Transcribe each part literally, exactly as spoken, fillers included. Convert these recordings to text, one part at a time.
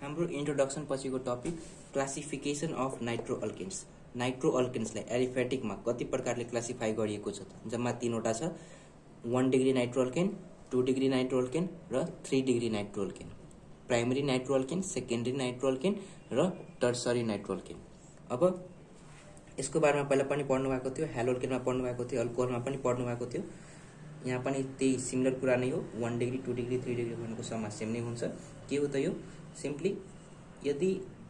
हाम्रो इन्ट्रोडक्सन पछिको topic classification of nitro alkanes. Nitro अल्केन्सलाई एलिफेटिकमा कति प्रकारले क्लासिफाई गरिएको छ त जम्मा तीनवटा छ। One degree nitro alkane, two degree nitro alkane र three degree nitro alkane. Primary nitro alkane, secondary nitro alkane र टर्सरी नाइट्रो अल्केन। अब यसको बारेमा पहिला पनि पढ्नु भएको थियो, हेलोल्केनमा पढ्नु भएको थियो, अल्कोहलमा पनि पढ्नु भएको थियो। यहाँ पनि त्यही सिमिलर कुरा नै हो। One degree, two degree, three degree भनेको समा सेम नै हुन्छ। के हो त यो? सिम्पली यदि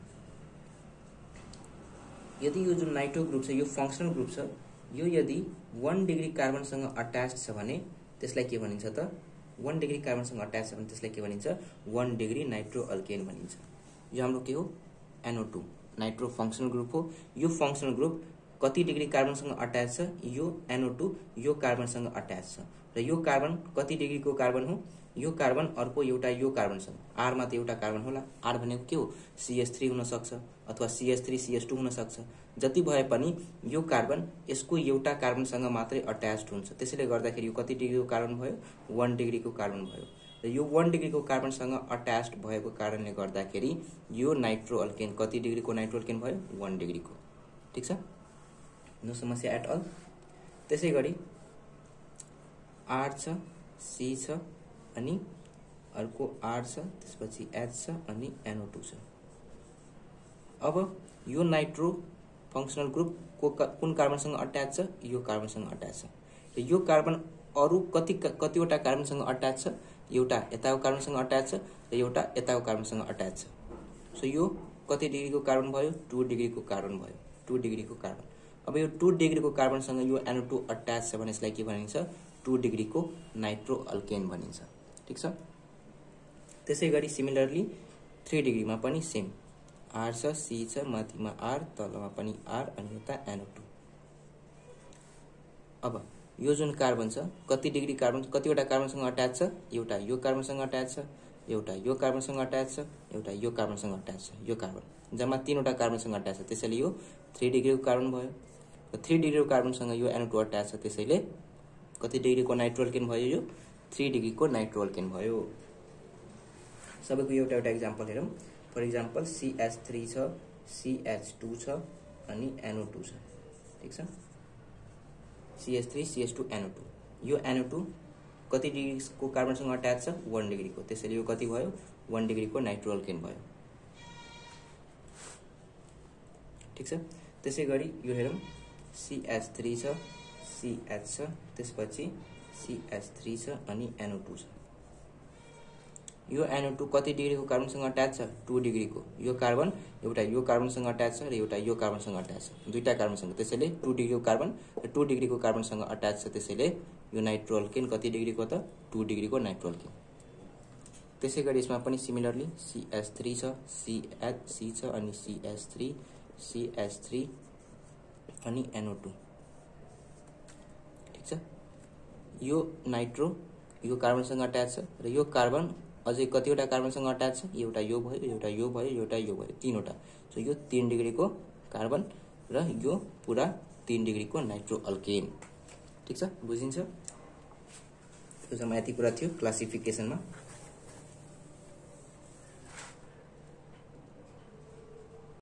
यदि यो जुन नाइट्रो ग्रुप छ यो फंक्शनल ग्रुप छ, यो यदि वन डिग्री कार्बनसँग अट्याच छ भने त्यसलाई के भनिन्छ त? वन डिग्री कार्बनसँग अट्याच छ भने त्यसलाई के भनिन्छ? वन डिग्री नाइट्रो अल्केन भनिन्छ। यो हाम्रो के हो? NO two nitro functional group हो। यो फंक्शनल ग्रुप कति डिग्री कार्बनसँग अट्याच छ? यो एनओ टू यो कार्बनसँग अट्याच छ र यो कार्बन कति डिग्रीको कार्बन हो? यो कार्बन अर्को एउटा यो कार्बनसँग, आर मा त एउटा कार्बन होला। आर भनेको के हो? सीएच थ्री हुन सक्छ अथवा सीएच थ्री सीएच टू हुन सक्छ। जति भए पनि यो कार्बन यसको एउटा कार्बनसँग मात्रै अट्याच्ड हुन्छ। त्यसैले गर्दाखेरि यो कति डिग्रीको कार्बन भयो? वन डिग्रीको कार्बन भयो र यो वन डिग्रीको कार्बनसँग अट्याच्ड भएको कारणले गर्दाखेरि यो नाइट्रो अल्केन कति डिग्रीको नाइट्रो अल्केन भयो? वन डिग्रीको। ठीक छ, नो समस्या एट अल। त्यसै गरी आर छ, सी छ अनि अर्को आर छ, त्यसपछि एच छ अनि एनओ टू छ। अब यो नाइट्रो फंक्शनल ग्रुप को कुन कार्बनसँग अट्याच छ? यो कार्बनसँग अट्याच छ र यो कार्बन अरु कति कतिवटा कार्बनसँग अट्याच छ? एउटा यताको कार्बनसँग अट्याच छ र एउटा यताको कार्बनसँग अट्याच छ। सो यो कति डिग्रीको कार्बन भयो? टू डिग्रीको कार्बन भयो। टू डिग्रीको कार्बन। अब यो टू डिग्रीको कार्बनसँग यो एनओ टू अट्याच छ भने यसलाई के भनिन्छ? टू डिग्रीको नाइट्रो अल्केन भनिन्छ। ठीक छ। त्यसै गरी सिमिलरली थ्री डिग्रीमा पनि सेम। आर छ, सी छ, माथिमा आर, तलमा पनि आर अनि यता एनओ टू। अब यो जुन कार्बन छ कति डिग्री कार्बन कतिवटा कार्बनसँग अट्याच छ? एउटा यो कार्बनसँग अट्याच छ, एउटा यो कार्बनसँग अट्याच छ, एउटा यो कार्बनसँग अट्याच छ। यो कार्बन जम्मा तीनवटा कार्बनसँग अट्याच छ, त्यसैले यो थ्री डिग्रीको कार्बन भयो। र थ्री डिग्रीको कार्बनसँग यो एनओ टू अट्याच छ, त्यसैले कति डिग्रीको नाइट्रो अल्केन भयो? यो थ्री डिग्रीको नाइट्रो अल्केन भयो। सबैको एउटा एउटा एक्जाम्पल हेरौँ। For example C H three छ, सी एच टू छ अनि एनओ टू छ। ठीक छ, C H three C H two NO two. यो एनओ टू कति डिग्रीको कार्बनसँग अट्याच छ? वन डिग्रीको, त्यसैले यो कति भयो? वन डिग्रीको नाइट्रो अल्केन भयो। ठीक छ। त्यसै गरी यो हेरौँ, सी एच थ्री छ, सी एच छ, त्यसपछि सी एच थ्री छ अनि एनओ टू छ। यो एनओ टू कति डिग्रीको कार्बनसँग अट्याच छ? टू डिग्रीको। यो कार्बन एउटा यो कार्बनसँग अट्याच छ र एउटा यो कार्बनसँग अट्याच छ, दुईटा कार्बनसँग, त्यसैले टू डिग्रीको कार्बन र टू डिग्रीको कार्बनसँग अट्याच छ, त्यसैले यो नाइट्रो अल्केन कति डिग्रीको त? टू डिग्रीको नाइट्रो अल्केन। त्यसै गरी यसमा पनि सिमिलरली सी एच थ्री छ, सी एच सी छ अनि C H three, C H three अनि एनओ टू। ठीक छ। यो नाइट्रो यो कार्बनसँग अट्याच छ र यो कार्बन अझै कतिवटा कार्बनसँग अट्याच छ? एउटा यो भयो, एउटा यो भयो, एउटा यो भयो, तीनवटा। सो यो तीन डिग्रीको कार्बन र यो पुरा तीन डिग्रीको नाइट्रो अल्केन। ठीक छ, बुझिन्छ? यो जम्मा यति कुरा थियो क्लासिफिकेसनमा।